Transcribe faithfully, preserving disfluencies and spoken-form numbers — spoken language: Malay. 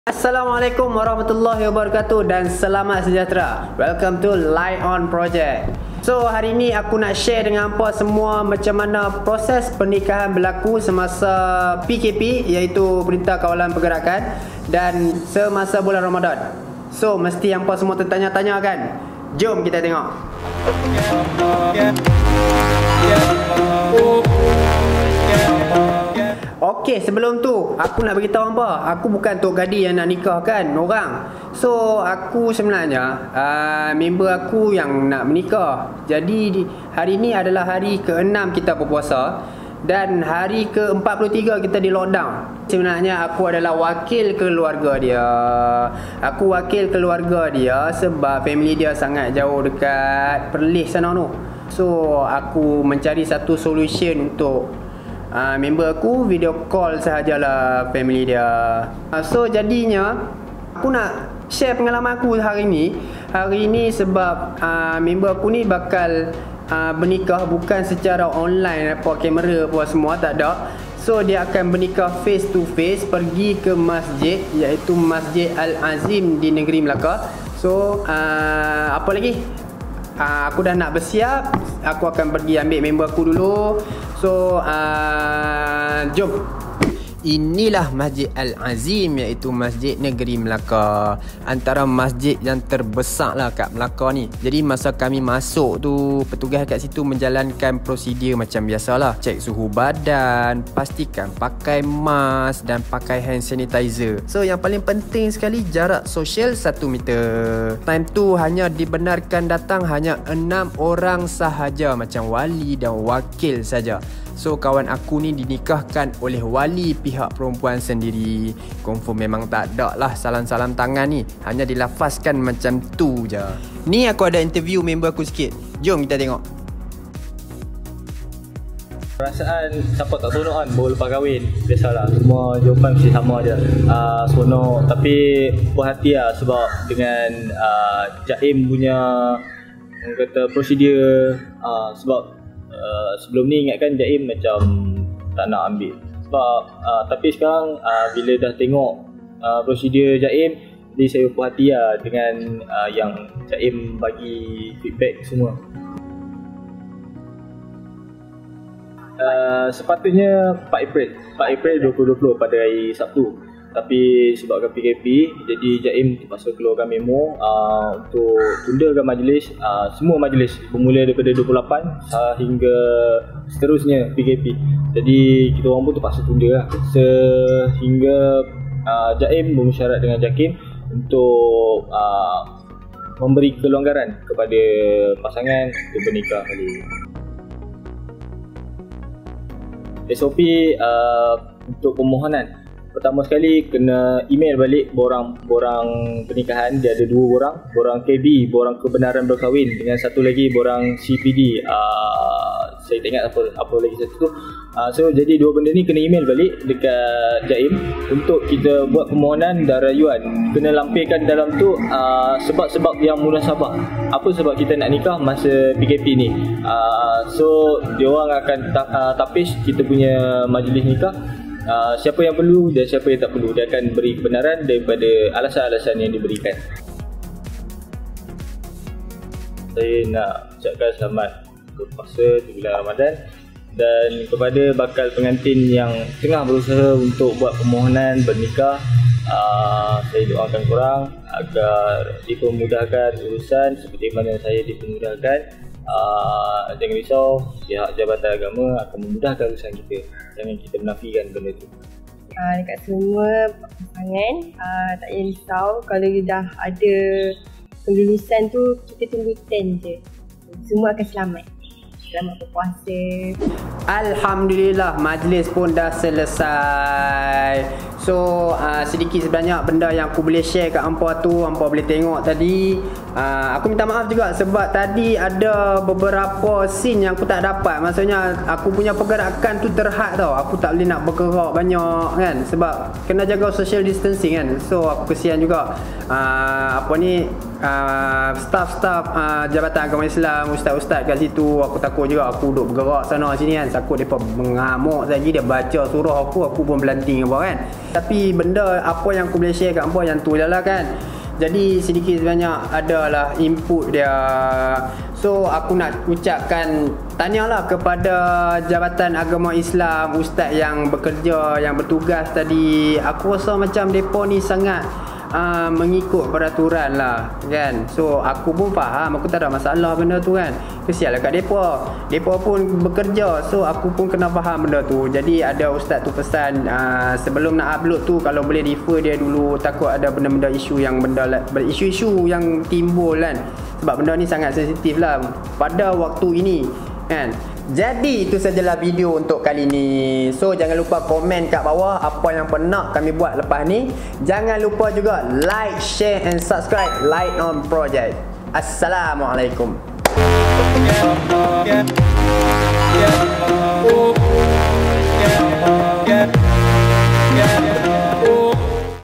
Assalamualaikum warahmatullahi wabarakatuh dan selamat sejahtera. Welcome to Light On Project. So hari ni aku nak share dengan hampa semua macam mana proses pernikahan berlaku semasa P K P, iaitu Perintah Kawalan Pergerakan, dan semasa bulan Ramadan. So mesti hampa semua tertanya-tanya kan? Jom kita tengok. Okey, sebelum tu aku nak beritahu hampa, aku bukan tok gadis yang nak nikahkan orang. So aku sebenarnya uh, member aku yang nak menikah. Jadi hari ni adalah hari keenam kita berpuasa dan hari ke empat puluh tiga kita di lockdown. Sebenarnya aku adalah wakil keluarga dia. Aku wakil keluarga dia sebab family dia sangat jauh dekat Perlis sana tu. So aku mencari satu solution untuk Uh, member aku video call sahajalah family dia. Uh, so jadinya aku nak share pengalaman aku hari ni. Hari ni sebab uh, member aku ni bakal uh, bernikah bukan secara online apa kamera apa semua, tak ada. So dia akan bernikah face to face, pergi ke masjid iaitu Masjid Al-Azim di negeri Melaka. So uh, apa lagi? Uh, aku dah nak bersiap. Aku akan pergi ambil member aku dulu. So uh, jom. Inilah Masjid Al-Azim, iaitu Masjid Negeri Melaka. Antara masjid yang terbesar lah kat Melaka ni. Jadi masa kami masuk tu, petugas kat situ menjalankan prosedur macam biasalah. Cek suhu badan, pastikan pakai mask dan pakai hand sanitizer. So yang paling penting sekali, jarak sosial satu meter. Time tu hanya dibenarkan datang hanya enam orang sahaja, macam wali dan wakil saja. So kawan aku ni dinikahkan oleh wali pihak perempuan sendiri. Confirm memang tak ada lah salam-salam tangan ni, hanya dilafazkan macam tu je. Ni aku ada interview member aku sikit. Jom kita tengok. Perasaan siapa tak seronok kan baru lepas kahwin. Biasalah, semua jawapan mesti sama je. uh, Seronok, tapi puas hati lah sebab dengan uh, Jaim punya orang kata prosedur. uh, Sebab Uh, sebelum ni ingatkan Jaim macam tak nak ambil sebab uh, tapi sekarang uh, bila dah tengok uh, prosedur Jaim, jadi saya puas hati lah dengan uh, yang Jaim bagi feedback semua. Uh, sepatutnya empat April dua ribu dua puluh pada hari Sabtu, tapi sebabkan P K P jadi Jaim terpaksa keluarkan memo uh, untuk tundakan majlis, uh, semua majlis bermula daripada dua puluh lapan sehingga seterusnya P K P. Jadi kita orang pun terpaksa tunda lah sehingga uh, Jaim bermusyarat dengan Jakim untuk uh, memberi kelonggaran kepada pasangan untuk bernikah kali ini. S O P uh, untuk permohonan, pertama sekali kena email balik borang borang pernikahan. Dia ada dua borang, borang K B, borang kebenaran berkahwin, dengan satu lagi borang C P D. Uh, saya tak ingat apa apa lagi satu tu. Uh, so jadi dua benda ni kena email balik dekat Jaim untuk kita buat permohonan dan rayuan. Kena lampirkan dalam tu uh, sebab-sebab yang munasabah. Apa sebab kita nak nikah masa P K P ni. Uh, so dia orang akan ta uh, tapis kita punya majlis nikah. Uh, siapa yang perlu dan siapa yang tak perlu. Dia akan beri kebenaran daripada alasan-alasan yang diberikan. Saya nak ucapkan selamat berpuasa di bulan Ramadan, dan kepada bakal pengantin yang tengah berusaha untuk buat permohonan bernikah, uh, saya doakan korang agar dipermudahkan urusan seperti mana saya dipermudahkan. Uh, jangan risau, pihak Jabatan Agama akan memudahkan urusan kita. Jangan kita menafikan benda tu. Uh, dekat semua pasangan, uh, tak payah risau. Kalau dah ada kelulusan tu, kita tunggu ten je. Semua akan selamat. Selamat berpuasa. Alhamdulillah, majlis pun dah selesai. So uh, sedikit sebanyak benda yang aku boleh share kat hampa tu, hampa boleh tengok tadi. uh, Aku minta maaf juga sebab tadi ada beberapa scene yang aku tak dapat. Maksudnya aku punya pergerakan tu terhad tau. Aku tak boleh nak bergerak banyak kan, sebab kena jaga social distancing kan. So aku kesian juga. uh, Apa ni, uh, staff-staff uh, Jabatan Agama Islam, ustaz-ustaz kat situ. Aku takut juga aku duduk bergerak sana sini kan, takut mereka mengamuk lagi, dia baca surah aku, aku pun belanting apa kan. Tapi benda apa yang aku boleh share kat apa yang tu je lah kan. Jadi sedikit sebanyak adalah input dia. So aku nak ucapkan tanyalah kepada Jabatan Agama Islam, ustaz yang bekerja, yang bertugas tadi. Aku rasa macam mereka ni sangat uh, mengikut peraturan lah kan. So aku pun faham, aku tak ada masalah benda tu kan. Kesianlah kat mereka, mereka pun bekerja. So aku pun kena faham benda tu. Jadi ada ustaz tu pesan uh, sebelum nak upload tu kalau boleh refer dia dulu, takut ada benda-benda isu yang benda isu-isu yang timbul kan. Sebab benda ni sangat sensitif lah pada waktu ini kan. Jadi itu sajalah video untuk kali ni. So jangan lupa komen kat bawah apa yang pernah kami buat lepas ni. Jangan lupa juga like, share and subscribe Light On Project. Assalamualaikum. Yeah, yeah, yeah.